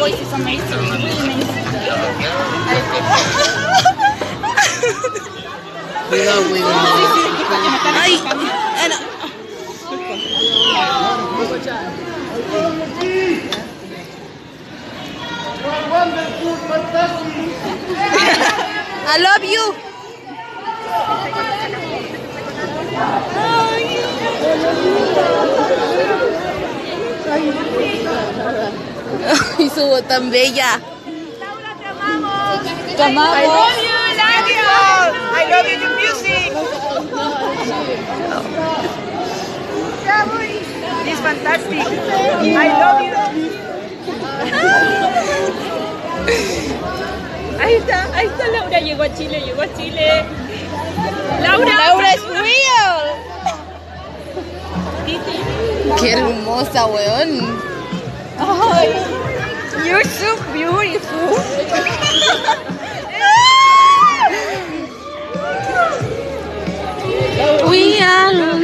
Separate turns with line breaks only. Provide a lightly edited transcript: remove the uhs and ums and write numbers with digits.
voice is amazing, really amazing. Ay, ano? I love you. Y su voz tan bella.
Laura, te amamos.
Te amamos.
I love you, Nadia. I love you, the music. It's fantastic. I love you. Ahí está Laura, llegó a Chile.
Laura es real. Qué hermosa, weón. Ay, you're so beautiful. We are